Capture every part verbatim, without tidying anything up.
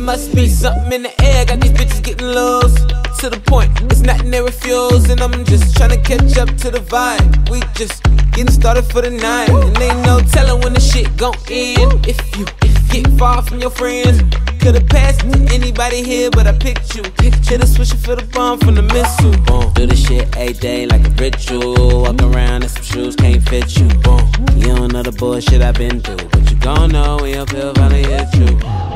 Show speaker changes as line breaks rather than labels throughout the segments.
must be something in the air, got these bitches getting loose. To the point, it's nothing they refuse. And I'm just tryna catch up to the vibe. We just getting started for the night. And ain't no telling when the shit gon' end. If you get far from your friends, could've passed it to anybody here, but I picked you. Hit a swisher for the bomb from the missile. Boom. Do this shit every day like a ritual. Walk around in some shoes can't fit you. Boom. You don't know the bullshit I've been through, but you gon' know when your pill finally hit you.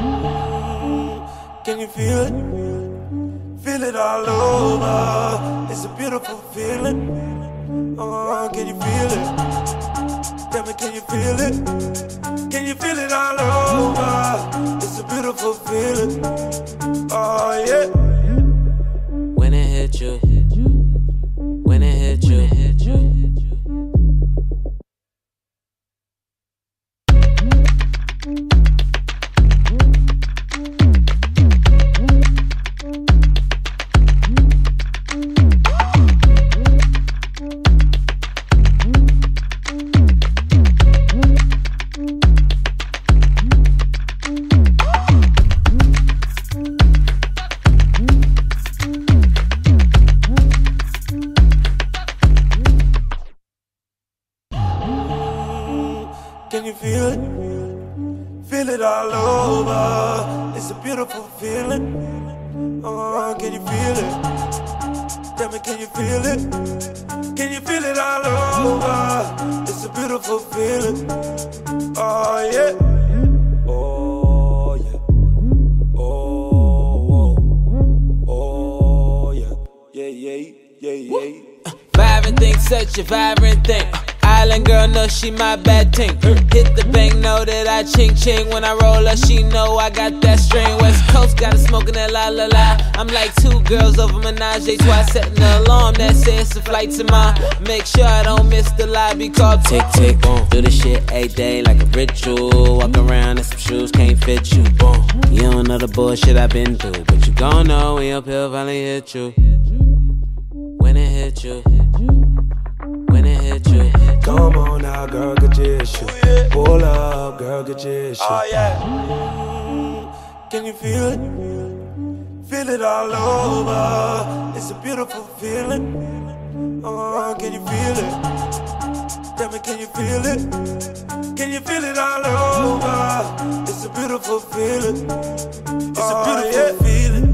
Can you feel it? Feel it all over. It's a beautiful feeling. Oh, can you feel it? Tell me, can you feel it? Can you feel it all over? It's a beautiful feeling. Oh, yeah.
When it hit you, when it hit you, hit you.
Can you feel it? Feel it all over. It's a beautiful feeling. Oh, can you feel it? Tell me, can you feel it? Can you feel it all over? It's a beautiful feeling. Oh, yeah. Oh, yeah. Oh, oh, oh, yeah. Yeah, yeah, yeah, yeah.
Vibrant thing, such a vibrant thing. Island girl know she my bad ting. Hit the bank, know that I ching ching. When I roll up, she know I got that string. West Coast got her smoking that la la la. I'm like two girls over Menage a Trois, setting the alarm that says it's a flight to mine. Make sure I don't miss the lobby call. Tick tick boom. Do this shit every day like a ritual. Walk around in some shoes can't fit you. Boom. You don't know the bullshit I've been through, but you gon' know when your pill finally hit you. When it hit you. When it hit you.
Come on now, girl, get your issue. Pull up, girl, get your issue. Oh, yeah. Mm, can you feel it? Feel it all over. It's a beautiful feeling. Oh, can you feel it? Tell me, can you feel it? Can you feel it all over? It's a beautiful feeling. It's a beautiful feeling.